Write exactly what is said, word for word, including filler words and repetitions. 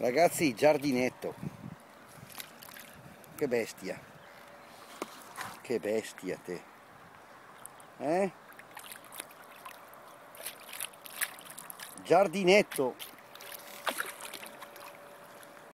Ragazzi, giardinetto. Che bestia. Che bestia te. Eh? Giardinetto.